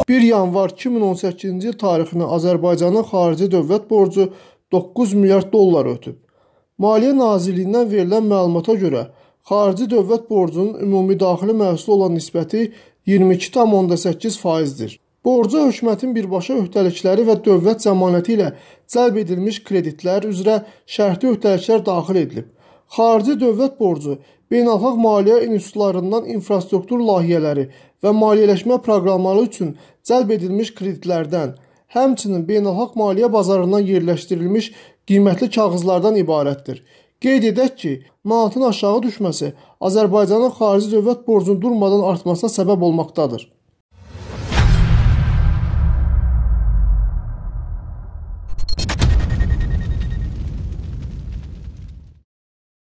1 yanvar 2018-ci il tarixində Azərbaycanın xarici dövlət borcu 9 milyard dollar ötüb. Maliyyə Nazirliyindən verilən məlumata görə, xarici dövlət borcunun ümumi daxili məhsula olan nisbəti 22,8%-dir. Borca hökumətin birbaşa öhdəlikləri və dövlət zəmanəti ilə cəlb edilmiş kreditlər üzrə şərti öhdəliklər daxil edilib. Xarici dövlət borcu beynəlxalq maliyyə institutlarından infrastruktur layihələri və maliyyələşmə proqramları üçün cəlb edilmiş kreditlərdən, həmçinin beynəlxalq maliyyə bazarından yerləşdirilmiş qiymətli kağızlardan ibarətdir. Qeyd edək ki, manatın aşağı düşməsi Azərbaycanın xarici dövlət borcunun durmadan artmasına səbəb olmaqdadır.